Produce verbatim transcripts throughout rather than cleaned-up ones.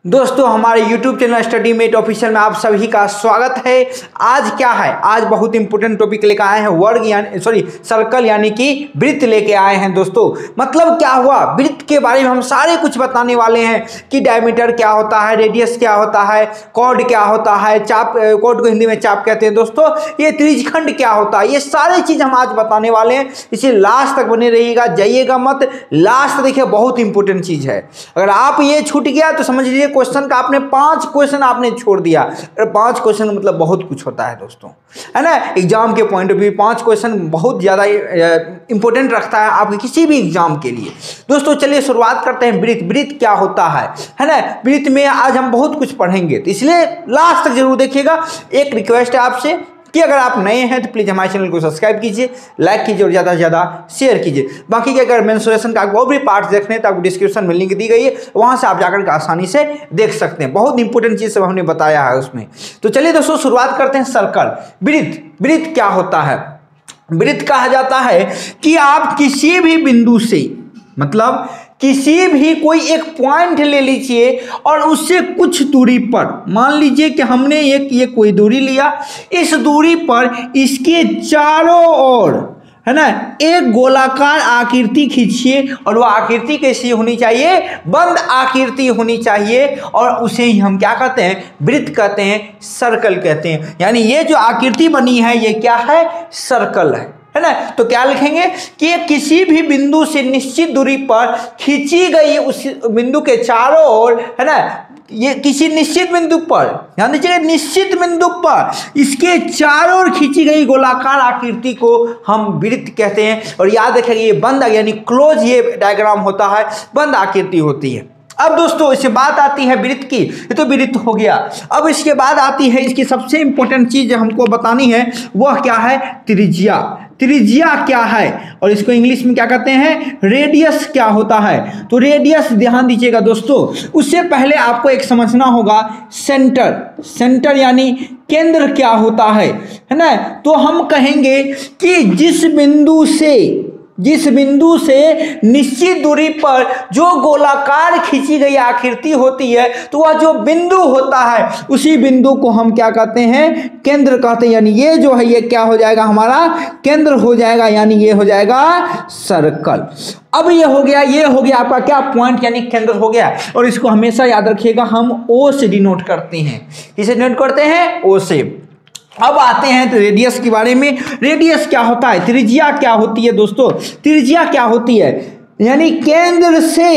दोस्तों हमारे YouTube channel study mate official में आप सभी का स्वागत है। आज क्या है, आज बहुत इंपॉर्टेंट टॉपिक लेकर आए हैं, वर्ग यानी सॉरी सर्कल यानी कि वृत्त लेके आए हैं। दोस्तों मतलब क्या हुआ, वृत्त के बारे में हम सारे कुछ बताने वाले हैं कि डायमीटर क्या होता है, रेडियस क्या होता है, कॉर्ड क्या होता है, चाप, कॉर्ड को हिंदी में चाप कहते हैं। दोस्तों ये त्रिज्यखंड क्या होता है, ये सारी चीज़ हम आज बताने वाले हैं, इसे लास्ट तक बने रहिएगा, जाइएगा मत। लास्ट देखिए बहुत इंपॉर्टेंट चीज़ है, अगर आप ये छूट गया तो समझ लीजिए क्वेश्चन का आपने पांच क्वेश्चन आपने छोड़ दिया। अगर पांच क्वेश्चन मतलब बहुत कुछ होता है दोस्तों, है ना। एग्जाम के पॉइंट ऑफ व्यू पांच क्वेश्चन बहुत ज़्यादा इंपॉर्टेंट रखता है आपके किसी भी एग्जाम के लिए। दोस्तों चलिए शुरुआत करते हैं। वृत्त वृत्त क्या होता है, है ना। वृत्त में आज हम बहुत कुछ पढ़ेंगे, तो इसलिए लास्ट तक जरूर देखिएगा। एक रिक्वेस्ट है आपसे कि अगर आप नए हैं तो प्लीज़ हमारे चैनल को सब्सक्राइब कीजिए, लाइक कीजिए और ज़्यादा से ज़्यादा शेयर कीजिए। बाकी के अगर मेंसुरेशन का वो भी पार्ट देखने हैं तो आपको डिस्क्रिप्शन में लिंक दी गई है, वहाँ से आप जाकर के आसानी से देख सकते हैं। बहुत इंपॉर्टेंट चीज़ सब हमने बताया है उसमें। तो चलिए दोस्तों शुरुआत करते हैं। सर्कल वृत्त वृत्त क्या होता है। वृत्त कहा जाता है कि आप किसी भी बिंदु से मतलब किसी भी कोई एक पॉइंट ले लीजिए और उससे कुछ दूरी पर, मान लीजिए कि हमने एक ये कोई दूरी लिया, इस दूरी पर इसके चारों ओर, है ना, एक गोलाकार आकृति खींचिए और वह आकृति कैसी होनी चाहिए, बंद आकृति होनी चाहिए, और उसे ही हम क्या कहते हैं, वृत्त कहते हैं, सर्कल कहते हैं। यानी ये जो आकृति बनी है ये क्या है, सर्कल है, है ना। तो क्या लिखेंगे कि किसी भी बिंदु से निश्चित दूरी पर खींची गई उस बिंदु के चारों ओर, है ना, ये किसी निश्चित बिंदु पर, ध्यान दीजिएगा, निश्चित बिंदु पर इसके चारों ओर खींची गई गोलाकार आकृति को हम वृत्त कहते हैं। और याद रखिएगा ये बंद यानी क्लोज ये डायग्राम होता है, बंद आकृति होती है। अब दोस्तों इससे बात आती है वृत्त की, ये तो वृत्त हो गया। अब इसके बाद आती है इसकी सबसे इंपॉर्टेंट चीज हमको बतानी है, वह क्या है, त्रिज्या। त्रिज्या क्या है और इसको इंग्लिश में क्या कहते हैं, रेडियस क्या होता है। तो रेडियस ध्यान दीजिएगा दोस्तों, उससे पहले आपको एक समझना होगा सेंटर। सेंटर यानी केंद्र क्या होता है, है ना। तो हम कहेंगे कि जिस बिंदु से जिस बिंदु से निश्चित दूरी पर जो गोलाकार खींची गई आकृति होती है, तो वह जो बिंदु होता है उसी बिंदु को हम क्या कहते हैं, केंद्र कहते हैं। यानी ये जो है ये क्या हो जाएगा, हमारा केंद्र हो जाएगा, यानी ये हो जाएगा सर्कल। अब ये हो गया, ये हो गया आपका क्या, पॉइंट यानी केंद्र हो गया। और इसको हमेशा याद रखिएगा हम ओ से डिनोट करते हैं। किसे डिनोट करते हैं, ओ से। अब आते हैं तो रेडियस के बारे में। रेडियस क्या होता है, त्रिज्या क्या होती है दोस्तों। त्रिज्या क्या होती है, यानी केंद्र से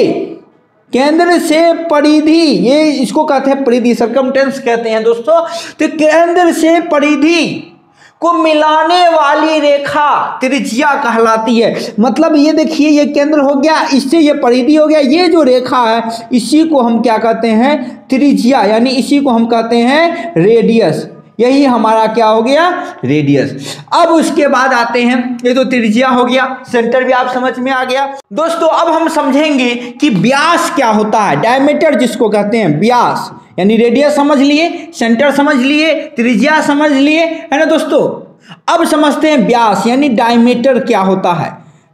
केंद्र से परिधि, ये इसको कहते हैं परिधि, सर्कमटेंस कहते हैं दोस्तों। तो केंद्र से परिधि को मिलाने वाली रेखा त्रिज्या कहलाती है। मतलब ये देखिए ये केंद्र हो गया, इससे ये परिधि हो गया, ये जो रेखा है इसी को हम क्या कहते हैं, त्रिज्या, यानी इसी को हम कहते हैं रेडियस। यही हमारा क्या हो गया, रेडियस। अब उसके बाद आते हैं, ये तो त्रिज्या हो गया, सेंटर भी आप समझ में आ गया। दोस्तों अब हम समझेंगे कि व्यास क्या होता है, डायमीटर जिसको कहते हैं, व्यास यानी रेडियस समझ लिए, सेंटर समझ लिए, त्रिज्या समझ लिए, है ना दोस्तों। अब समझते हैं व्यास यानी डायमीटर क्या होता है,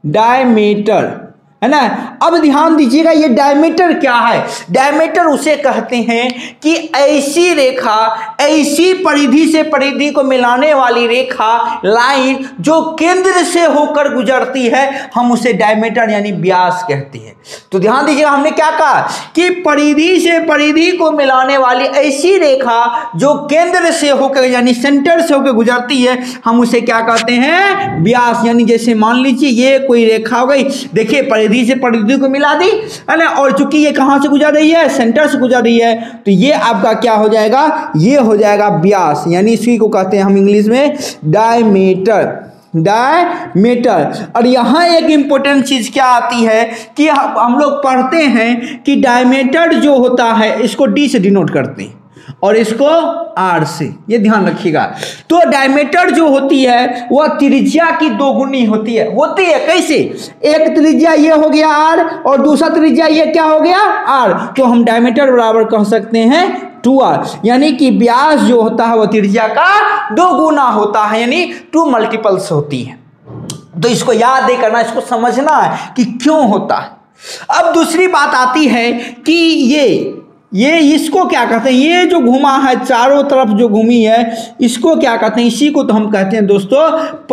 डायमीटर, है ना। अब ध्यान दीजिएगा ये डायमीटर क्या है, डायमीटर उसे कहते हैं कि ऐसी रेखा, ऐसी परिधि से परिधि को मिलाने वाली रेखा, लाइन जो केंद्र से होकर गुजरती है, हम उसे डायमीटर यानी व्यास कहते हैं। तो ध्यान दीजिएगा हमने क्या कहा कि परिधि से परिधि को मिलाने वाली ऐसी रेखा जो केंद्र से होकर यानी सेंटर से होकर गुजरती है, हम उसे क्या कहते हैं, व्यास। यानी जैसे मान लीजिए ये कोई रेखा हो गई, देखिए परिधि से परिधि को मिला दी, है ना, और चूंकि ये कहां से गुजर रही है, सेंटर से गुजर रही है, तो ये आपका क्या हो जाएगा, ये हो जाएगा व्यास। यानी इसी को कहते हैं हम इंग्लिश में डायमीटर, डायमीटर। और यहाँ एक इंपॉर्टेंट चीज क्या आती है कि हम लोग पढ़ते हैं कि डायमीटर जो होता है इसको डी से डिनोट करते हैं और इसको आर से, ये ध्यान रखिएगा। तो डायमीटर जो होती है वह त्रिज्या की दोगुनी होती है। होती है कैसे, एक त्रिज्या ये हो गया आर और दूसरा त्रिज्या ये क्या हो गया, आर। तो हम डायमीटर बराबर कह सकते हैं टू आर, यानी कि व्यास जो होता है वह त्रिज्या का दो गुना होता है, यानी टू मल्टीपल्स होती है। तो इसको याद नहीं करना, इसको समझना है कि क्यों होता है। अब दूसरी बात आती है कि ये ये इसको क्या कहते हैं, ये जो घुमा है चारों तरफ जो घूमी है इसको क्या कहते हैं, इसी को तो हम कहते हैं दोस्तों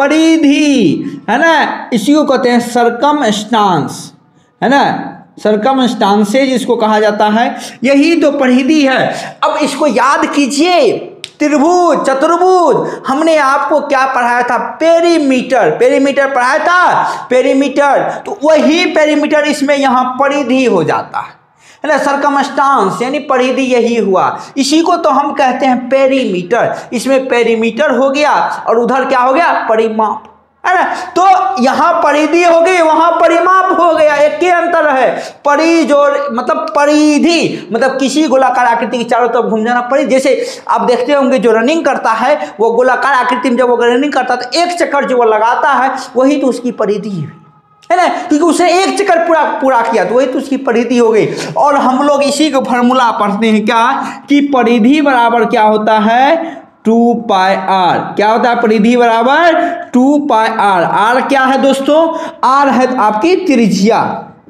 परिधि, है ना। इसी को कहते हैं सर्कमस्टांस, है ना, सर्कमस्टांसेज इसको कहा जाता है। यही तो परिधि है। अब इसको याद कीजिए, त्रिभुज, चतुर्भुज, हमने आपको क्या पढ़ाया था, पेरीमीटर, पेरीमीटर पढ़ाया था, पेरीमीटर, तो वही पेरीमीटर इसमें यहाँ परिधि हो जाता है, है ना। सर्कमस्टांस यानी परिधि यही हुआ, इसी को तो हम कहते हैं पेरीमीटर। इसमें पेरीमीटर हो गया और उधर क्या हो गया, परिमाप, है ना। तो यहाँ परिधि हो गई, वहां परिमाप हो गया, एक ही अंतर है। परि जो मतलब परिधि मतलब किसी गोलाकार आकृति की चारों तरफ घूम जाना। परिधि जैसे आप देखते होंगे जो रनिंग करता है वो गोलाकार आकृति में जब वो रनिंग करता है तो एक चक्कर जो वो लगाता है वही तो उसकी परिधि है, है ना, क्योंकि उसने एक चक्कर पूरा पूरा किया तो वही तो उसकी परिधि हो गई। और हम लोग इसी को फॉर्मूला पढ़ते हैं क्या, कि परिधि बराबर क्या होता है, टू पाई आर। क्या होता है, परिधि बराबर टू पाई आर। आर क्या है दोस्तों, आर है आपकी त्रिज्या,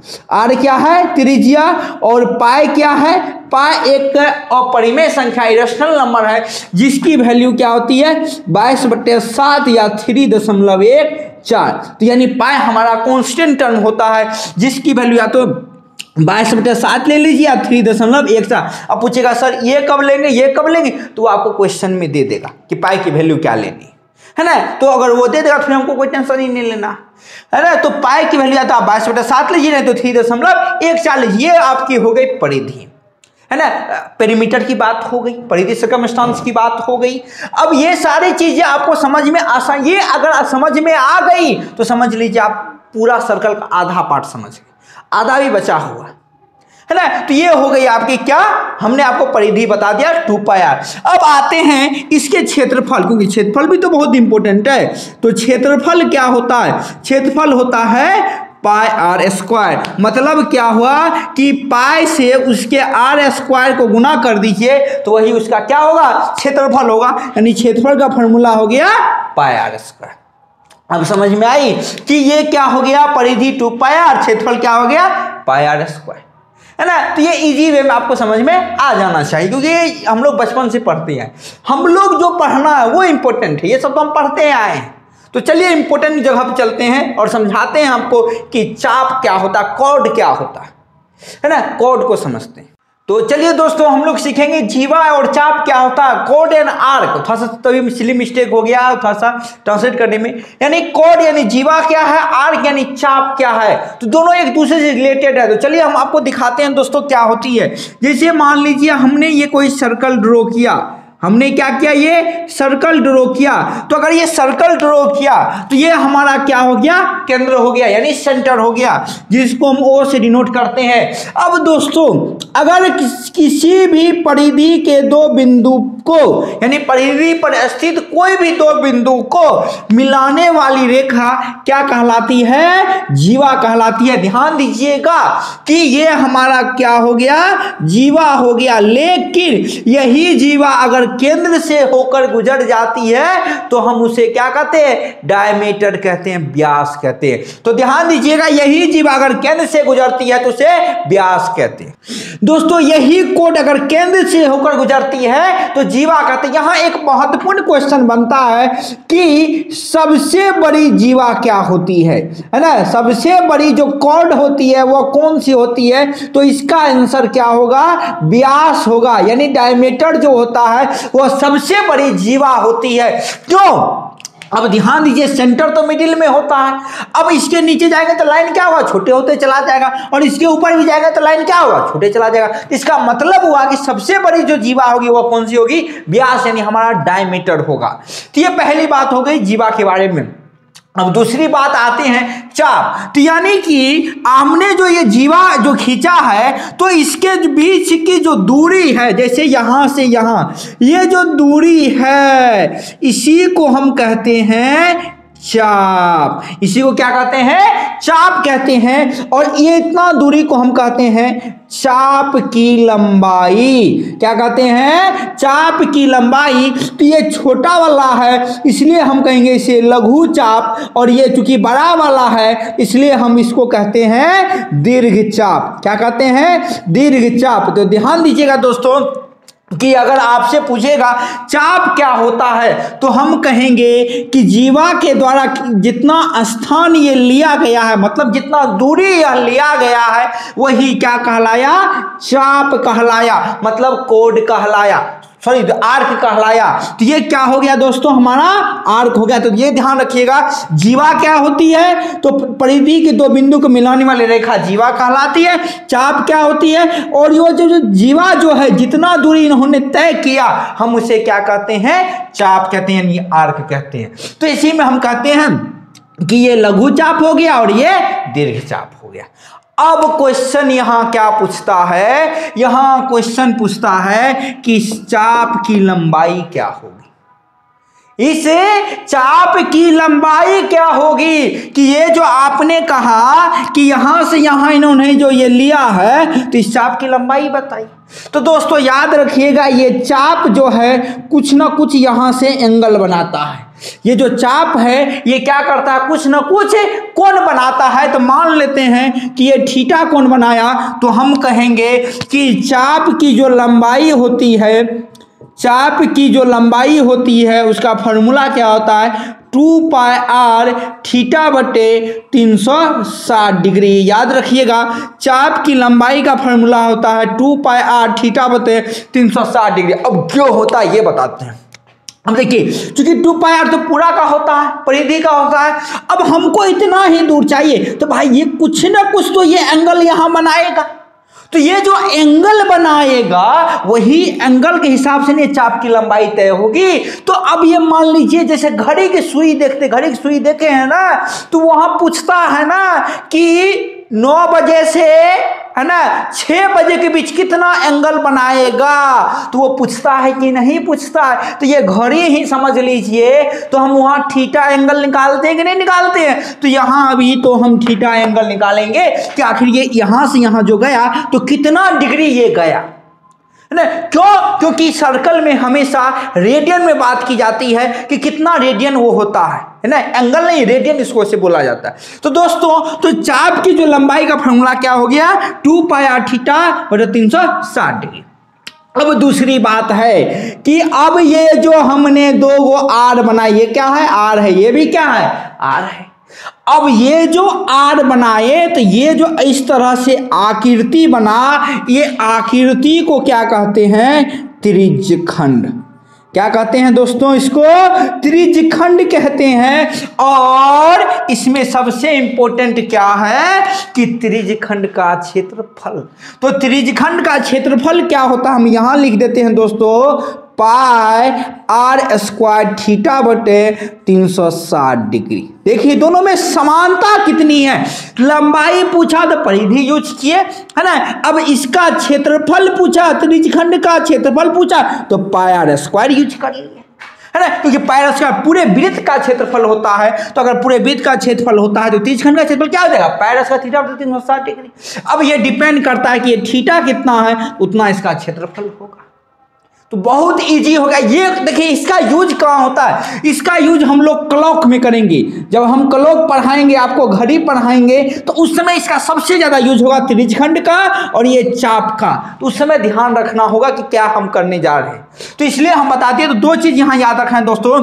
आर क्या है त्रिज्या, और पाई क्या है, पाई एक अपरिमेय संख्या इरेशनल नंबर है जिसकी वैल्यू क्या होती है बाईस बटे सात या थ्री दशमलव एक चार। तो यानी पाई हमारा कांस्टेंट टर्म होता है जिसकी वैल्यू या तो बाईस बटे सात ले लीजिए या थ्री दशमलव एक चार। अब पूछेगा सर ये कब लेंगे, ये कब लेंगे, तो आपको क्वेश्चन में दे देगा कि पाई की वैल्यू क्या लेनी है ना। तो अगर वो दे देगा फिर हमको कोई टेंशन ही नहीं लेना, है ना। तो पाई की वैल्यू या तो आप बाईस बटे सात लीजिए नहीं तो थ्री दशमलव एक चार लीजिए। ये आपकी हो गई परिधि, है ना। पेरीमीटर की बात हो गई, परिधि सर्कमस्टांस की बात हो गई। अब ये सारी चीजें आपको समझ में आसान, ये अगर समझ में आ गई तो समझ लीजिए आप पूरा सर्कल का आधा पार्ट समझ गए, आधा भी बचा हुआ, है ना। तो ये हो गई आपकी क्या, हमने आपको परिधि बता दिया टू पाई आर। अब आते हैं इसके क्षेत्रफल, क्योंकि क्षेत्रफल भी तो बहुत इंपॉर्टेंट है। तो क्षेत्रफल क्या होता है, क्षेत्रफल होता है पाई आर स्क्वायर। मतलब क्या हुआ कि पाई से उसके आर स्क्वायर को गुना कर दीजिए तो वही उसका क्या होगा, क्षेत्रफल होगा। यानी क्षेत्रफल का फॉर्मूला हो गया पाई आर स्क्वायर। अब समझ में आई कि ये क्या हो गया, परिधि टू पाई आर, क्षेत्रफल क्या हो गया पाई आर स्क्वायर, है ना। तो ये इजी वे में आपको समझ में आ जाना चाहिए क्योंकि हम लोग बचपन से पढ़ते हैं। हम लोग जो पढ़ना है वो इंपॉर्टेंट है, ये सब तो हम पढ़ते आए हैं। तो चलिए इंपॉर्टेंट जगह पे चलते हैं और समझाते हैं आपको कि चाप क्या होता है, कॉर्ड क्या होता है, है ना, कॉर्ड को समझते हैं। तो चलिए दोस्तों हम लोग सीखेंगे जीवा और चाप क्या होता है, कॉर्ड एंड आर्क। थोड़ा सा तभी सिली मिस्टेक हो गया थोड़ा सा ट्रांसलेट करने में। यानी कॉर्ड यानी जीवा क्या है, आर्क यानी चाप क्या है, तो दोनों एक दूसरे से रिलेटेड है। तो चलिए हम आपको दिखाते हैं दोस्तों क्या होती है। जैसे मान लीजिए हमने ये कोई सर्कल ड्रॉ किया, हमने क्या किया, ये सर्कल ड्रॉ किया। तो अगर ये सर्कल ड्रॉ किया तो ये हमारा क्या हो गया, केंद्र हो गया, यानी सेंटर हो गया, जिसको हम ओ से डिनोट करते हैं। अब दोस्तों अगर किस, किसी भी परिधि के दो बिंदु को, यानी परिधि पर स्थित कोई भी दो बिंदु को मिलाने वाली रेखा क्या कहलाती है, जीवा कहलाती है। ध्यान दीजिएगा कि ये हमारा क्या हो गया, जीवा हो गया। लेकिन यही जीवा अगर केंद्र से होकर गुजर जाती है तो हम उसे क्या कहते हैं, डायमीटर कहते हैं, व्यास कहते हैं। तो ध्यान दीजिएगा यही जीवा अगर केंद्र से गुजरती है तो उसे व्यास कहते हैं। दोस्तों यही कोड अगर केंद्र से होकर गुजरती है तो जीवा कहते हैं। यहां एक महत्वपूर्ण क्वेश्चन बनता है कि सबसे बड़ी जीवा क्या होती है, है ना, सबसे बड़ी जो कॉर्ड होती है वो कौन सी होती है, तो इसका आंसर क्या होगा, व्यास होगा। यानी डायमीटर जो होता है वो सबसे बड़ी जीवा होती है। क्यों, अब ध्यान दीजिए सेंटर तो मिडिल में होता है। अब इसके नीचे जाएंगे तो लाइन क्या होगा, छोटे होते चला जाएगा, और इसके ऊपर भी जाएगा तो लाइन क्या होगा, छोटे चला जाएगा। इसका मतलब हुआ कि सबसे बड़ी जो जीवा होगी वो कौन सी होगी, व्यास, यानी हमारा डायमीटर होगा। तो ये पहली बात हो गई जीवा के बारे में। अब दूसरी बात आते हैं चाप। तो यानी कि हमने जो ये जीवा जो खींचा है तो इसके बीच की जो दूरी है, जैसे यहां से यहां ये जो दूरी है इसी को हम कहते हैं चाप, इसी को क्या कहते हैं, चाप कहते हैं। और ये इतना दूरी को हम कहते हैं चाप की लंबाई। क्या कहते हैं, चाप की लंबाई। तो ये छोटा वाला है इसलिए हम कहेंगे इसे लघु चाप, और ये चूंकि बड़ा वाला है इसलिए हम इसको कहते हैं दीर्घ चाप। क्या कहते हैं, दीर्घ चाप। तो ध्यान दीजिएगा दोस्तों कि अगर आपसे पूछेगा चाप क्या होता है तो हम कहेंगे कि जीवा के द्वारा जितना स्थान ये लिया गया है, मतलब जितना दूरी यह लिया गया है, वही क्या कहलाया, चाप कहलाया, मतलब कोड कहलाया, सॉरी आर्क कहलाया। तो ये क्या हो गया दोस्तों, हमारा आर्क हो गया। तो ये ध्यान रखिएगा, जीवा क्या होती है, तो परिधि के दो बिंदु को मिलाने वाली रेखा जीवा कहलाती है। चाप क्या होती है, और ये जो, जो जीवा जो है जितना दूरी इन्होंने तय किया हम उसे क्या कहते हैं, चाप कहते हैं, यानी आर्क कहते हैं। तो इसी में हम कहते हैं कि ये लघु चाप हो गया और ये दीर्घ चाप हो गया। अब क्वेश्चन यहां क्या पूछता है, यहां क्वेश्चन पूछता है कि इस चाप की लंबाई क्या होगी, इस चाप की लंबाई क्या होगी। कि ये जो आपने कहा कि यहां से यहां इन्होंने जो ये लिया है तो इस चाप की लंबाई बताइए। तो दोस्तों याद रखिएगा, ये चाप जो है कुछ ना कुछ यहां से एंगल बनाता है। ये जो चाप है ये क्या करता है, कुछ ना कुछ कोण बनाता है। तो मान लेते हैं कि ये थीटा कोण बनाया, तो हम कहेंगे कि चाप की जो लंबाई होती है, चाप की जो लंबाई होती है उसका फॉर्मूला क्या होता है, टू पाई आर थीटा बटे तीन सौ साठ डिग्री। याद रखिएगा, चाप की लंबाई का फॉर्मूला होता है टू पाई आर थीटा बटे तीन सौ साठ डिग्री। अब क्यों होता है ये बताते हैं। अब देखिए, चूंकि टू पाई आर तो पूरा का होता है, परिधि का होता है। अब हमको इतना ही दूर चाहिए, तो भाई ये कुछ ना कुछ तो ये एंगल यहां बनाएगा। तो ये जो एंगल बनाएगा वही एंगल के हिसाब से नहीं चाप की लंबाई तय होगी। तो अब ये मान लीजिए जैसे घड़ी की सुई देखते, घड़ी की सुई देखे हैं ना, तो वहां पूछता है ना कि नौ बजे से है ना छह बजे के बीच कितना एंगल बनाएगा, तो वो पूछता है कि नहीं पूछता है। तो ये घड़ी ही समझ लीजिए, तो हम वहां थीटा एंगल निकालते हैं कि नहीं निकालते हैं। तो यहां अभी तो हम थीटा एंगल निकालेंगे कि आखिर ये यहां से यहां जो गया तो कितना डिग्री ये गया, है ना। क्यों, क्योंकि सर्कल में हमेशा रेडियन में बात की जाती है कि कितना रेडियन वो होता है, है ना, एंगल नहीं रेडियन इसको से बोला जाता है। तो दोस्तों, तो चाप की जो लंबाई का फॉर्मूला क्या हो गया, टू पाई आर थीटा बटे तीन सौ साठ डिग्री। अब दूसरी बात है कि अब ये जो हमने दो गो आर बनाई, ये क्या है, आर है, ये भी क्या है, आर है। अब ये जो आर बनाए तो ये जो इस तरह से आकृति बना, ये आकृति को क्या कहते हैं, त्रिज्यखंड। क्या कहते हैं दोस्तों, इसको त्रिज्यखंड कहते हैं। और इसमें सबसे इंपॉर्टेंट क्या है कि त्रिज्यखंड का क्षेत्रफल। तो त्रिज्यखंड का क्षेत्रफल क्या होता है, हम यहां लिख देते हैं दोस्तों, पाई आर स्क्वायर थीटा बटे तीन सौ साठ डिग्री। देखिए दोनों में समानता कितनी है, लंबाई पूछा तो परिधि यूज किए, है ना। अब इसका क्षेत्रफल पूछा, त्रिज्यखंड का क्षेत्रफल पूछा तो पाई आर स्क्वायर यूज कर लिए, है ना, क्योंकि पाई आर स्क्वायर पूरे वृत्त का क्षेत्रफल होता है। तो अगर पूरे वृत्त का क्षेत्रफल होता है तो त्रिज्यखंड का क्षेत्रफल क्या हो जाएगा, पाई आर स्क्वायर थीटा बटे तीन सौ साठ डिग्री। अब ये डिपेंड करता है कि ये थीटा कितना है उतना इसका क्षेत्रफल होगा। तो बहुत इजी होगा। ये देखिए इसका यूज कहाँ होता है, इसका यूज हम लोग क्लॉक में करेंगे। जब हम क्लॉक पढ़ाएंगे, आपको घड़ी पढ़ाएंगे, तो उस समय इसका सबसे ज्यादा यूज होगा त्रिज्यखंड का और ये चाप का। तो उस समय ध्यान रखना होगा कि क्या हम करने जा रहे हैं। तो इसलिए हम बताते हैं, तो दो चीज यहाँ याद रखना है दोस्तों,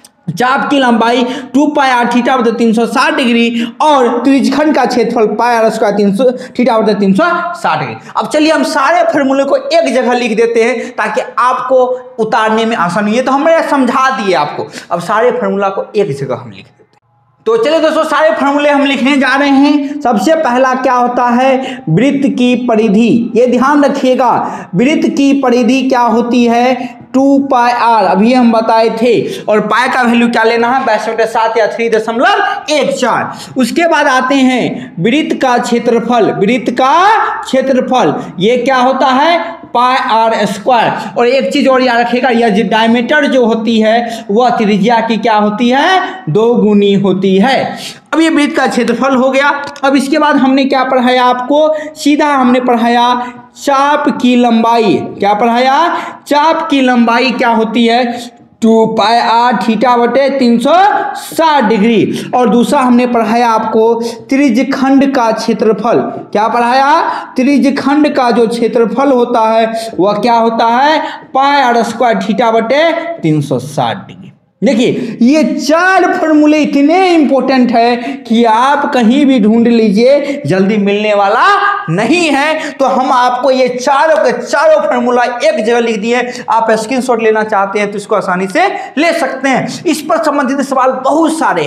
चाप की लंबाई टू पाई आर थीटा बटे तीन सौ साठ डिग्री और त्रिज्यखंड का क्षेत्रफल पाई आर स्क्वायर तीन सौ थीटा बटे तीन सौ साठ डिग्री। अब चलिए हम सारे फॉर्मूले को एक जगह लिख देते हैं ताकि आपको उतारने में आसानी है। तो हमने समझा दिए आपको, अब सारे फॉर्मूला को एक जगह हम लिख देते हैं। तो चलिए दोस्तों सारे फॉर्मूले हम लिखने जा रहे हैं। सबसे पहला क्या होता है, वृत्त की परिधि। ये ध्यान रखिएगा, वृत्त की परिधि क्या होती है, टू पाई आर, अभी हम बताए थे। और पाई का वैल्यू क्या लेना है, बाईस बटे सात या थ्री दशमलव एक चार। उसके बाद आते हैं वृत्त का क्षेत्रफल। वृत्त का क्षेत्रफल ये क्या होता है, पाई आर स्क्वायर। और एक चीज और याद रखिएगा, यह डायमीटर जो होती है वह त्रिज्या की क्या होती है, दो गुनी होती है। अब ये वृत्त का क्षेत्रफल हो गया। अब इसके बाद हमने क्या पढ़ाया आपको, सीधा हमने पढ़ाया चाप की लंबाई। क्या पढ़ाया, चाप की लंबाई क्या होती है, टू पाई आर थीटा बटे तीन सौ साठ डिग्री। और दूसरा हमने पढ़ाया आपको त्रिज्यखंड का क्षेत्रफल। क्या पढ़ाया, त्रिज्यखंड का जो क्षेत्रफल होता है वह क्या होता है, पाई आर स्क्वायर थीटा बटे तीन सौ साठ डिग्री। देखिए ये चार फॉर्मूले इतने इंपॉर्टेंट है कि आप कहीं भी ढूंढ लीजिए जल्दी मिलने वाला नहीं है। तो हम आपको ये चारों के चारों फॉर्मूला एक जगह लिख दिए, आप स्क्रीनशॉट लेना चाहते हैं तो इसको आसानी से ले सकते हैं। इस पर संबंधित सवाल बहुत सारे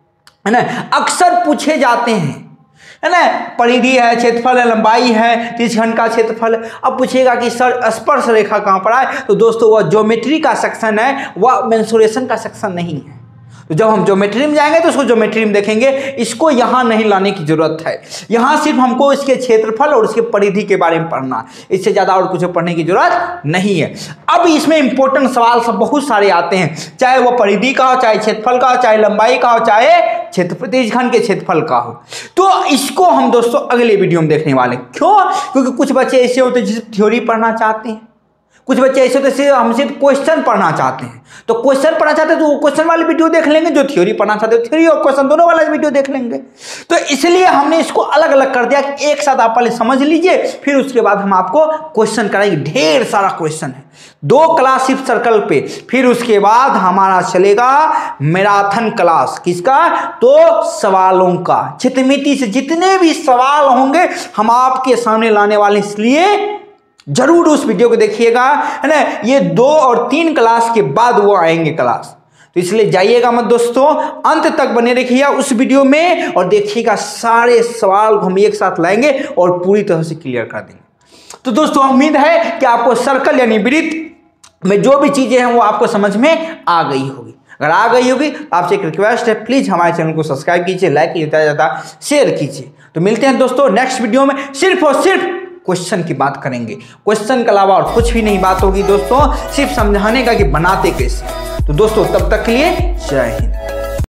है ना, अक्सर पूछे जाते हैं, है ना। परिधि है, क्षेत्रफल है, लंबाई है, त्रिज्यखंड का क्षेत्रफल है। अब पूछेगा कि सर स्पर्श रेखा कहाँ पर आए, तो दोस्तों वह ज्योमेट्री का सेक्शन है, वह मेंसुरेशन का सेक्शन नहीं है। तो जब हम ज्योमेट्री में जाएंगे तो उसको ज्योमेट्री में देखेंगे, इसको यहाँ नहीं लाने की जरूरत है। यहाँ सिर्फ हमको इसके क्षेत्रफल और उसके परिधि के बारे में पढ़ना, इससे ज़्यादा और कुछ पढ़ने की जरूरत नहीं है। अब इसमें इंपॉर्टेंट सवाल सब बहुत सारे आते हैं, चाहे वो परिधि का हो, चाहे क्षेत्रफल का हो, चाहे लंबाई का हो, चाहे क्षेत्र त्रिज्यखंड के क्षेत्रफल का हो। तो इसको हम दोस्तों अगले वीडियो में देखने वाले। क्यों, क्योंकि कुछ बच्चे ऐसे होते हैं जिसे थ्योरी पढ़ना चाहते हैं, कुछ बच्चे ऐसे होते हैं हमसे क्वेश्चन पढ़ना चाहते हैं। तो क्वेश्चन पढ़ना चाहते हैं तो वो क्वेश्चन वाली वीडियो देख लेंगे, जो थ्योरी पढ़ना चाहते हैं थ्योरी और क्वेश्चन दोनों वाला वीडियो देख लेंगे। तो इसलिए हमने इसको अलग अलग कर दिया कि एक साथ आप पहले समझ लीजिए, फिर उसके बाद हम आपको क्वेश्चन कराएंगे। ढेर सारा क्वेश्चन है, दो क्लास सिर्फ सर्कल पे, फिर उसके बाद हमारा चलेगा मैराथन क्लास। किसका, तो सवालों का। चित्रमिति से जितने भी सवाल होंगे हम आपके सामने लाने वाले, इसलिए जरूर उस वीडियो को देखिएगा, है ना। ये दो और तीन क्लास के बाद वो आएंगे क्लास, तो इसलिए जाइएगा मत दोस्तों, अंत तक बने रखिएगा उस वीडियो में और देखिएगा सारे सवाल हम एक साथ लाएंगे और पूरी तरह से क्लियर कर देंगे। तो दोस्तों उम्मीद है कि आपको सर्कल यानी वृत्त में जो भी चीजें हैं वो आपको समझ में आ गई होगी। अगर आ गई होगी तो आपसे एक रिक्वेस्ट है, प्लीज हमारे चैनल को सब्सक्राइब कीजिए, लाइक कीजिए, ज़्यादा ज़्यादा शेयर कीजिए। तो मिलते हैं दोस्तों नेक्स्ट वीडियो में, सिर्फ और सिर्फ क्वेश्चन की बात करेंगे। क्वेश्चन के अलावा और कुछ भी नहीं बात होगी दोस्तों, सिर्फ समझाने का कि बनाते कैसे। तो दोस्तों तब तक के लिए जय हिंद।